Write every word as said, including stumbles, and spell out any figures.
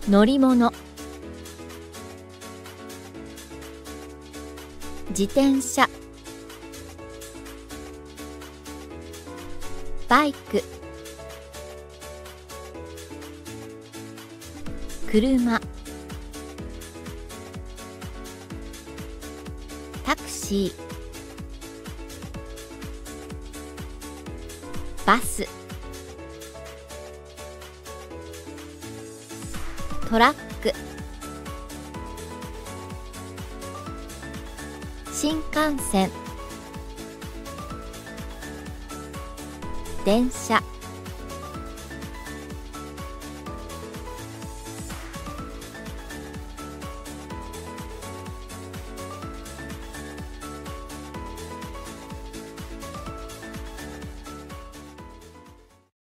乗り物、自転車、バイク、車、タクシー、バス、トラック、新幹線、電車。